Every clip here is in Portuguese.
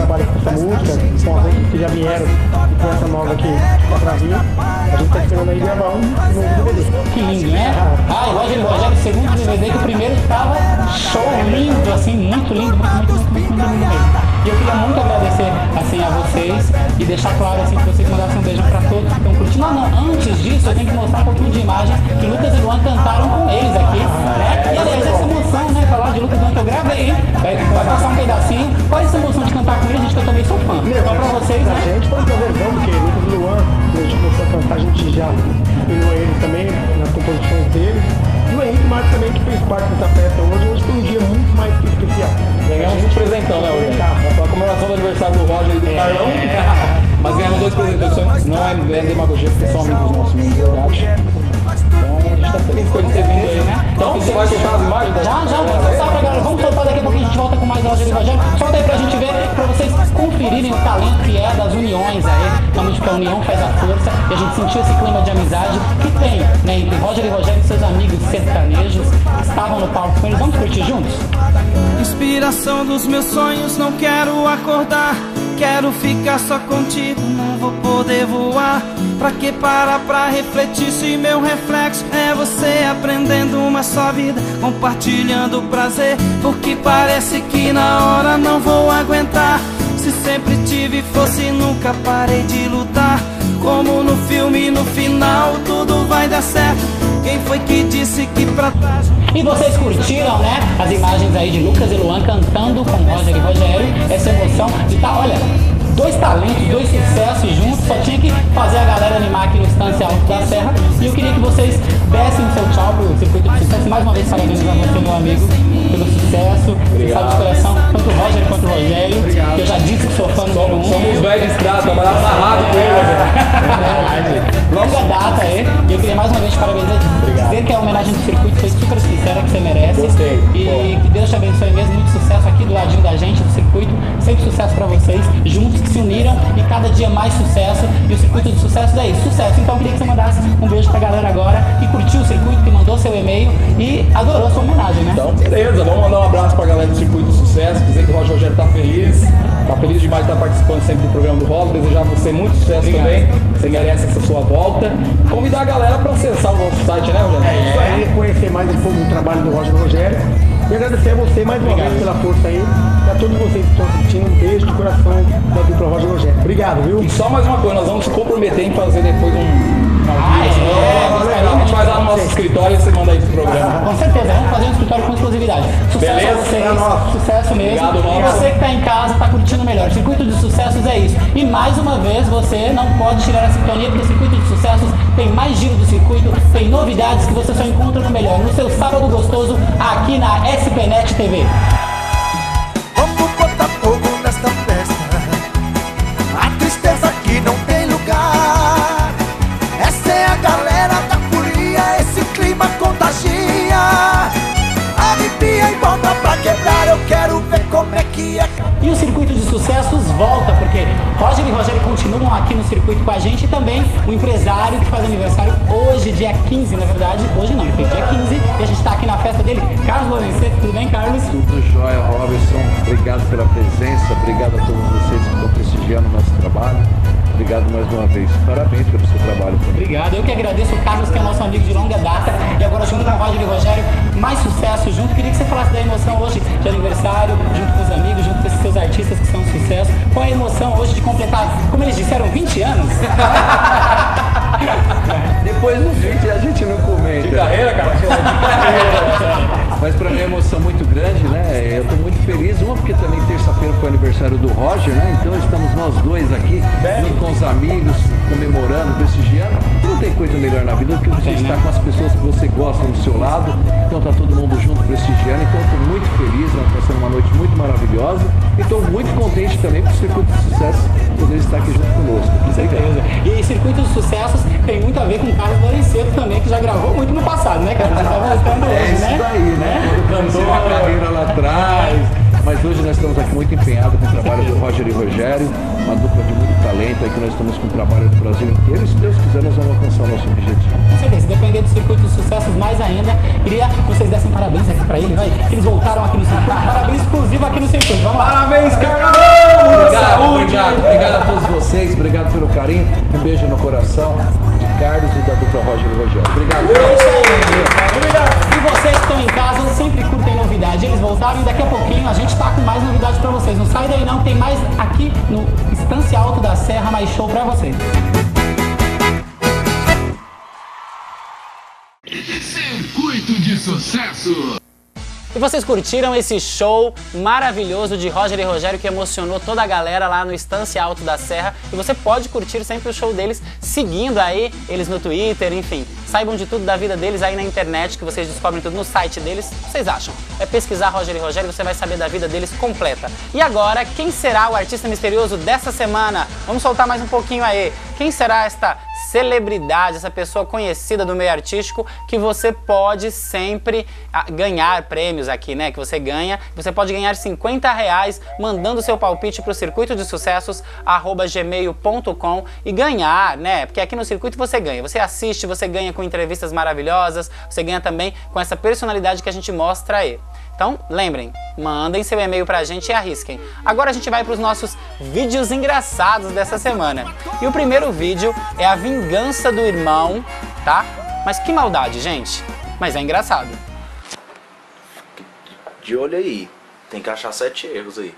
trabalha com essa música, com as outras que já vieram e com essa nova que tá pra vir. A gente tá esperando aí gravar um novo DVD. Que lindo, né? Ah, e Roger e Rogério, segundo DVD, que o primeiro tava show, lindo, assim, muito lindo, muito lindo mesmo. E eu queria muito agradecer, assim, a vocês e deixar claro, assim, que vocês mandassem um beijo pra todos que estão curtindo. Não, antes disso, eu tenho que mostrar um pouquinho de imagem que Lucas e Luan cantaram com eles aqui, né? E aliás, essa emoção, né, falar de Lucas e Luan que eu gravei, hein? Vai passar um pedacinho. Qual é essa emoção de cantar com eles, gente, que eu também sou fã. Então pra vocês, né? A gente foi um prazerzão, porque Lucas e Luan, quando a gente começou a cantar, a gente já inspirou eles também nas composições deles. E o Henrique Marques também, que fez parte dessa festa hoje foi um dia muito mais que especial. Ganhamos um presentão, né, hoje? A comemoração do aniversário do Roger e do Carlão. Mas ganhamos 2 presentes, não é demagogia, porque são amigos nossos mesmo, verdade. Então a gente tá feliz com ele ter vindo aí, né? Então você vai soltar as imagens? Já, vamos soltar pra galera. Vamos soltar daqui a pouco, a gente volta com mais Roger e Rogério. Solta aí pra gente ver, pra vocês conferirem o talento que é das uniões aí. Realmente que a união faz a força e a gente sentiu esse clima de amizade que tem, né, entre Roger e Rogério e seus amigos sertanejos que estavam no palco com eles. Vamos curtir juntos? Inspiração dos meus sonhos, não quero acordar. Quero ficar só contigo, não vou poder voar. Pra que parar pra refletir se meu reflexo é você aprendendo uma só vida, compartilhando o prazer? Porque parece que na hora não vou aguentar. Se sempre tive força e nunca parei de lutar. Como no filme, no final tudo vai dar certo. Quem foi que disse que pra trás... E vocês curtiram, né, as imagens aí de Lucas e Luan cantando com Roger e Rogério, essa emoção de tá, olha, 2 talentos, 2 sucessos juntos, só tinha que fazer a galera animar aqui no Estância Alto da Serra. E eu queria que vocês dessem o seu tchau pro circuito de sucesso. Mais uma vez, parabéns a você, meu amigo, pelo sucesso. Você sabe de coração, tanto o Roger quanto o Rogério. Obrigado. Que eu já disse que sou fã número 1. Somos velhos de estrada, trabalhava na rádio com ele. Longa data aí. E eu queria mais uma vez te parabenizar. Dizer que a homenagem do circuito foi super sincera, que você merece. Gostei. E que Deus te abençoe mesmo. Muito sucesso aqui do ladinho da gente, do circuito. Sempre sucesso pra vocês. Juntos que se uniram e cada dia mais sucesso. E o circuito de sucesso é isso, sucesso. Então eu queria que você mandasse um beijo pra galera agora que curtiu o circuito, que mandou seu e-mail e adorou a sua homenagem, né? Então, beleza, vamos mandar um abraço pra galera do Circuito de Sucesso, dizer que o Roger Rogério tá feliz demais de estar participando sempre do programa do Roger, desejar a você muito sucesso também, você merece essa sua volta. Convidar a galera para acessar o nosso site, né, Rogério? Isso aí, conhecer mais um pouco do trabalho do Roger e Rogério. E agradecer a você mais uma vez pela força aí, e a todos vocês que estão assistindo, um beijo de coração da dupla Roger e Rogério. Obrigado, viu? E só mais uma coisa, nós vamos se comprometer em fazer depois um... legal. A gente vai lá no nosso escritório e você manda aí pro programa. Com certeza, vamos fazer um escritório com exclusividade. Sucesso Beleza? a vocês, É nosso. sucesso mesmo. Obrigado, E nosso. você que tá em casa, tá curtindo melhor. Circuito de Sucessos é isso. E mais uma vez, você não pode tirar a sintonia, porque o Circuito de Sucessos tem mais giro do circuito, tem novidades que você só encontra no melhor, no seu sábado gostoso, aqui na SPNet TV. Vamos botar fogo nesta festa, a tristeza aqui não tem lugar. Essa é a galera da folia, esse clima contagia. Arrepia e volta pra quebrar, eu quero ver como é que é. E o Circuito de Sucessos volta, porque Roger e Rogério continuam aqui no circuito com a gente e também o empresário que faz aniversário hoje, dia 15, na verdade, hoje não, foi dia 15, e a gente tá aqui na festa dele. Carlos Lourenço, tudo bem, Carlos? Tudo jóia, Robson. Obrigado pela presença, obrigado a todos vocês que estão prestigiando o nosso trabalho. Obrigado mais uma vez. Parabéns pelo seu trabalho também. Obrigado, eu que agradeço o Carlos, que é nosso amigo de longa data, e agora junto com o Roger e Rogério, mais sucesso junto. Queria que você falasse da emoção hoje de aniversário, junto com os amigos, junto com esses seus artistas que são um sucesso. Qual é a emoção hoje de completar, como eles disseram, 20 anos? Depois do 20 a gente não comenta. De carreira, cara? Mas para mim é uma emoção muito grande, né? Eu estou muito feliz, porque também terça-feira foi o aniversário do Roger, né? Então estamos nós dois aqui, junto com os amigos, comemorando, prestigiando. Não tem coisa melhor na vida do que você estar com as pessoas que você gosta do seu lado. Então tá todo mundo junto prestigiando. Então estou muito feliz, está sendo uma noite muito maravilhosa. E estou muito contente também por o Circuito de Sucesso poder estar aqui junto conosco. Com certeza. E Circuito de Sucessos tem muito a ver com o Carlos Lourenço também, que já gravou muito no passado, né, Carlos? Você tá voltando hoje, É isso daí, né? Comecei uma carreira lá atrás, mas hoje nós estamos aqui muito empenhados com o trabalho do Roger e Rogério, uma dupla de muito talento, aí que nós estamos com o trabalho do Brasil inteiro, e se Deus quiser nós vamos alcançar o nosso objetivo. Com certeza, dependendo do Circuito de Sucessos mais ainda, queria que vocês dessem parabéns aqui pra ele, vai, que eles voltaram aqui no circuito, parabéns exclusivo aqui no circuito, vamos lá. Parabéns, Carlão! Obrigado, Um beijo no coração de Carlos e da dupla Roger e Rogério. Obrigado. É isso aí. E vocês que estão em casa sempre curtem novidade. Eles voltaram e daqui a pouquinho a gente tá com mais novidades pra vocês. Não sai daí não, tem mais aqui no Estância Alto da Serra, mais show pra vocês. Circuito de Sucesso. E vocês curtiram esse show maravilhoso de Roger e Rogério que emocionou toda a galera lá no Estância Alto da Serra. E você pode curtir sempre o show deles seguindo aí eles no Twitter, enfim. Saibam de tudo da vida deles aí na internet, que vocês descobrem tudo no site deles. O que vocês acham? É pesquisar Roger e Rogério e você vai saber da vida deles completa. E agora, quem será o artista misterioso dessa semana? Vamos soltar mais um pouquinho aí. Quem será esta celebridade, essa pessoa conhecida do meio artístico que você pode sempre ganhar prêmios aqui, né? Que você ganha. Você pode ganhar R$50 mandando seu palpite para o Circuito de Sucessos @gmail.com e ganhar, né? Porque aqui no Circuito você ganha. Você assiste, você ganha com entrevistas maravilhosas, você ganha também com essa personalidade que a gente mostra aí. Então, lembrem, mandem seu e-mail pra gente e arrisquem. Agora a gente vai para os nossos vídeos engraçados dessa semana. E o primeiro vídeo é a vingança do irmão, tá? Mas que maldade, gente. Mas é engraçado. De olho aí, tem que achar 7 erros aí.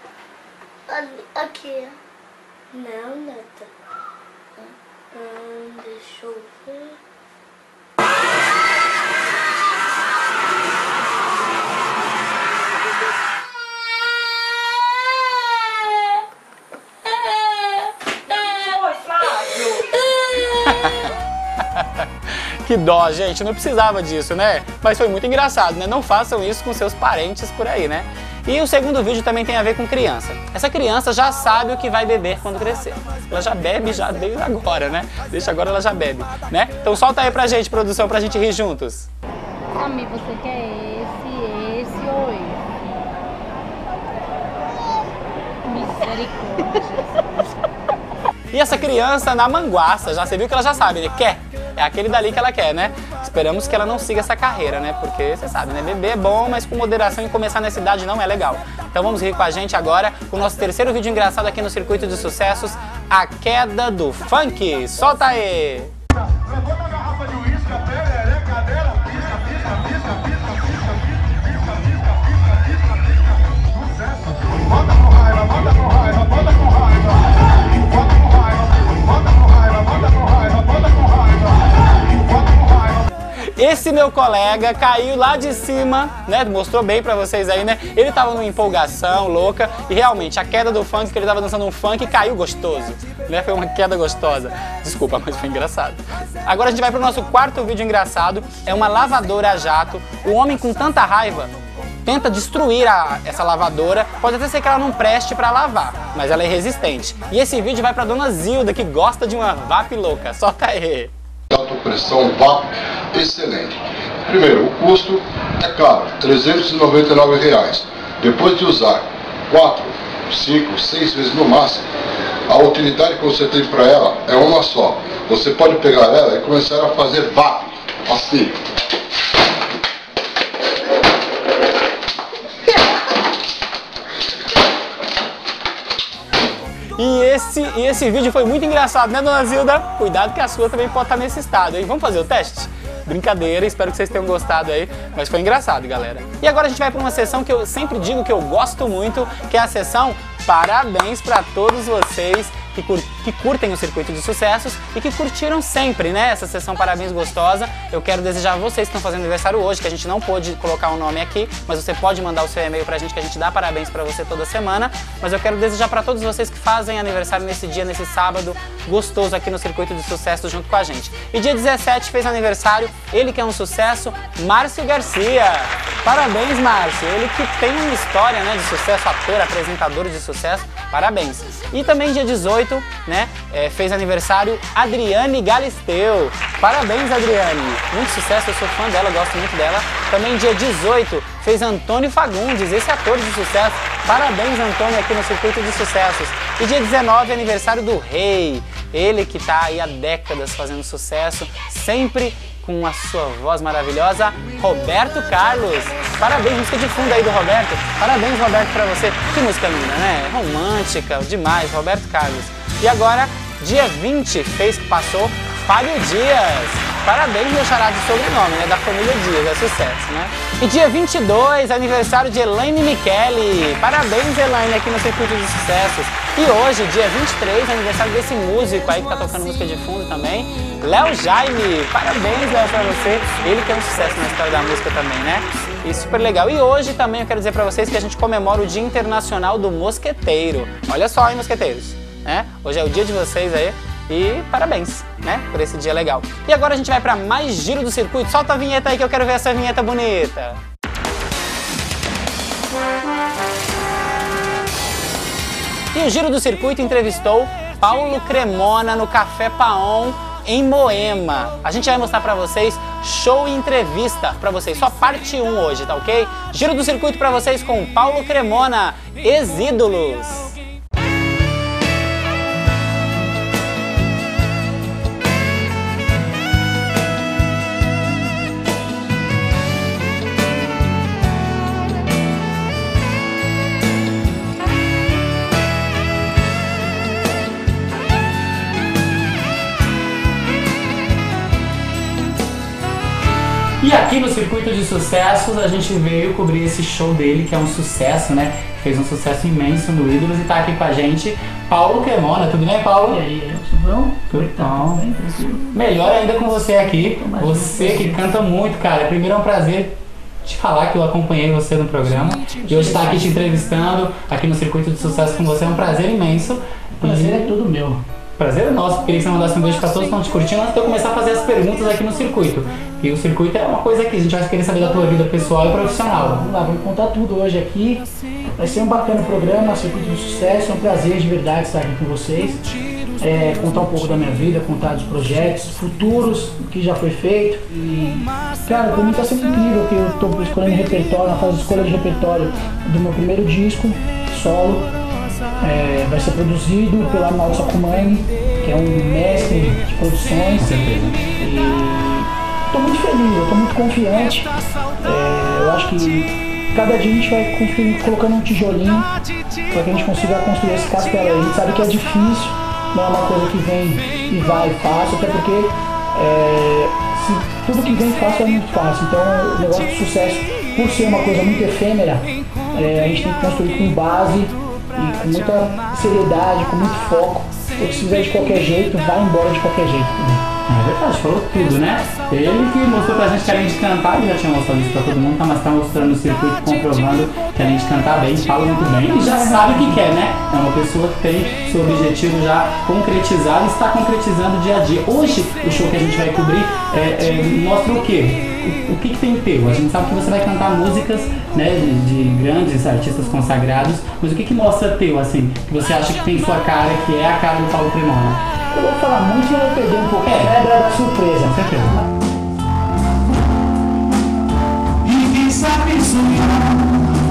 Aqui. Não, neta. Deixa eu ver. Que dó, gente, não precisava disso, né? Mas foi muito engraçado, né? Não façam isso com seus parentes por aí, né? E o segundo vídeo também tem a ver com criança. Essa criança já sabe o que vai beber quando crescer. Ela já bebe já desde agora, né? Desde agora ela já bebe, né? Então solta aí pra gente, produção, pra gente rir juntos. Samir, você quer esse ou esse? Misericórdia. E essa criança na manguaça, já você viu que ela já sabe, né? Quer. É aquele dali que ela quer, né? Esperamos que ela não siga essa carreira, né? Porque você sabe, né? Beber é bom, mas com moderação e começar nessa idade não é legal. Então vamos rir com a gente agora com o nosso terceiro vídeo engraçado aqui no Circuito de Sucessos, a queda do funk. Solta aí! Levanta a garrafa de uísque, a perereca, cadeira, pisca, pisca, pisca, pisca, pisca, pisca, pisca, pisca, pisca, pisca, sucesso. Bota com raiva, bota com raiva, bota com raiva, bota com raiva, bota com raiva, bota com raiva, bota com raiva, bota com raiva. Esse meu colega caiu lá de cima, né? Mostrou bem pra vocês aí, né? Ele tava numa empolgação louca e realmente a queda do funk, que ele tava dançando um funk, caiu gostoso, né? Foi uma queda gostosa. Desculpa, mas foi engraçado. Agora a gente vai pro nosso quarto vídeo engraçado. É uma lavadora a jato. O homem com tanta raiva tenta destruir essa lavadora. Pode até ser que ela não preste pra lavar, mas ela é resistente. E esse vídeo vai pra dona Zilda, que gosta de uma VAP louca. Solta aí! Autopressão VAP excelente. Primeiro, o custo é caro, R$399. Depois de usar 4, 5, 6 vezes no máximo, a utilidade que você tem para ela é uma só. Você pode pegar ela e começar a fazer VAP, assim. E esse vídeo foi muito engraçado, né, dona Zilda? Cuidado que a sua também pode estar nesse estado, hein? Vamos fazer o teste? Brincadeira, espero que vocês tenham gostado aí, mas foi engraçado, galera. E agora a gente vai para uma sessão que eu sempre digo que eu gosto muito, que é a sessão Parabéns para todos vocês que curtem o Circuito de Sucessos e que curtiram sempre, né, essa sessão Parabéns gostosa. Eu quero desejar a vocês que estão fazendo aniversário hoje, que a gente não pôde colocar o nome aqui, mas você pode mandar o seu e-mail pra gente, que a gente dá parabéns pra você toda semana. Mas eu quero desejar pra todos vocês que fazem aniversário nesse dia, nesse sábado gostoso aqui no Circuito de Sucessos junto com a gente. E dia 17 fez aniversário, ele que é um sucesso, Márcio Garcia. Parabéns, Márcio. Ele que tem uma história, né, de sucesso, ator, apresentador de sucesso. Parabéns. E também dia 18, né, fez aniversário Adriane Galisteu. Parabéns, Adriane. Muito sucesso, eu sou fã dela, gosto muito dela. Também dia 18 fez Antônio Fagundes, esse ator de sucesso. Parabéns, Antônio, aqui no Circuito de Sucessos. E dia 19 aniversário do Rei. Ele que tá aí há décadas fazendo sucesso, sempre com a sua voz maravilhosa, Roberto Carlos. Parabéns, música de fundo aí do Roberto. Parabéns, Roberto, pra você. Que música linda, né? Romântica, demais, Roberto Carlos. E agora, Dia 20 passou Fábio Dias. Parabéns, meu xará de sobrenome, né? Da família Dias, é sucesso, né? E dia 22, aniversário de Elaine Michele. Parabéns, Elaine, aqui no Circuito de Sucessos. E hoje, dia 23, aniversário desse músico aí que tá tocando música de fundo também, Léo Jaime. Parabéns, Léo, pra você. Ele que é um sucesso na história da música também, né? E super legal. E hoje também eu quero dizer pra vocês que a gente comemora o Dia Internacional do Mosqueteiro. Olha só, hein, mosqueteiros, né? Hoje é o dia de vocês aí. E parabéns, né, por esse dia legal. E agora a gente vai para mais Giro do Circuito. Solta a vinheta aí que eu quero ver essa vinheta bonita. E o Giro do Circuito entrevistou Paulo Cremona no Café Paon em Moema. A gente vai mostrar para vocês show e entrevista para vocês, só parte 1 hoje, tá ok? Giro do Circuito para vocês com Paulo Cremona, ex-ídolos. E aqui no Circuito de Sucessos a gente veio cobrir esse show dele, que é um sucesso, né? Fez um sucesso imenso no Ídolos e tá aqui com a gente Paulo Cremona. Tudo bem, Paulo? E aí, tudo bom? Tudo bom. Melhor ainda com você aqui. Você que canta muito, cara. Primeiro é um prazer te falar que eu acompanhei você no programa. E hoje estar aqui te entrevistando, aqui no Circuito de Sucesso com você é um prazer imenso. O prazer é todo meu. Prazer é nosso, queria que você mandasse um beijo pra todos que estão te curtindo antes de eu começar a fazer as perguntas aqui no circuito. E o circuito é uma coisa que a gente vai querer saber da tua vida pessoal e profissional. Vamos lá, vamos contar tudo hoje aqui. Vai ser um bacana programa, Circuito de Sucesso. É um prazer de verdade estar aqui com vocês. Contar um pouco da minha vida, contar dos projetos futuros, o que já foi feito. E, cara, pra mim tá sendo incrível que eu tô escolhendo repertório, na fase de escolha de repertório do meu primeiro disco, solo. Vai ser produzido pela Arnaldo Sacomani, que é um mestre de produções. E estou muito feliz, eu estou muito confiante. Eu acho que cada dia a gente vai colocando um tijolinho para que a gente consiga construir esse castelo. A gente sabe que é difícil, não é uma coisa que vem e vai fácil, até porque tudo que vem fácil é muito fácil. Então o negócio de sucesso, por ser uma coisa muito efêmera, a gente tem que construir com base e com muita seriedade, com muito foco, porque se fizer de qualquer jeito, vai embora de qualquer jeito. É verdade, falou tudo, né? Ele que mostrou pra gente que além de cantar, ele já tinha mostrado isso pra todo mundo, mas tá mostrando no circuito, comprovando que além de cantar bem, fala muito bem e já sabe o que quer, né? É uma pessoa que tem seu objetivo já concretizado e está concretizando dia a dia. Hoje, o show que a gente vai cobrir mostra o quê? O que tem teu? A gente sabe que você vai cantar músicas, né, de grandes artistas consagrados, mas o que mostra teu, assim, que você acha que tem sua cara, que é a cara do Paulo Cremona? Eu vou falar muito e eu vou perder um pouco a quebra da surpresa. Com certeza. E quem sabe sonhar.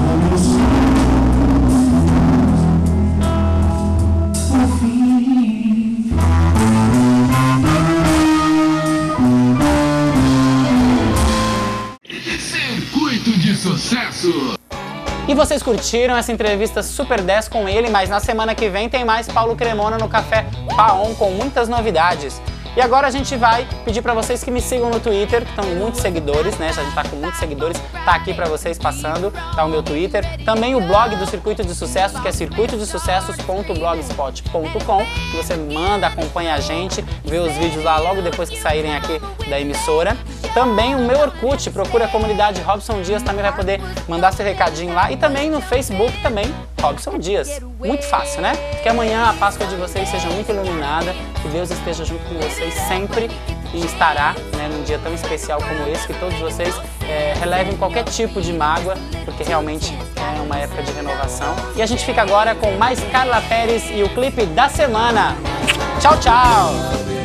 Circuito de Sucesso. E vocês curtiram essa entrevista Super 10 com ele, mas na semana que vem tem mais Paulo Cremona no Café Paon com muitas novidades. E agora a gente vai pedir pra vocês que me sigam no Twitter, que estão muitos seguidores, né? A gente tá com muitos seguidores, tá aqui pra vocês passando, tá o meu Twitter. Também o blog do Circuito de Sucesso, que é circuitodesucessos.blogspot.com, que você manda, acompanha a gente, vê os vídeos lá logo depois que saírem aqui da emissora. Também o meu Orkut, procura a comunidade Robson Dias, também vai poder mandar seu recadinho lá. E também no Facebook também, Robson Dias. Muito fácil, né? Que amanhã a Páscoa de vocês seja muito iluminada, que Deus esteja junto com vocês sempre e estará, né, num dia tão especial como esse, que todos vocês relevem qualquer tipo de mágoa, porque realmente é uma época de renovação. E a gente fica agora com mais Carla Pérez e o clipe da semana. Tchau, tchau!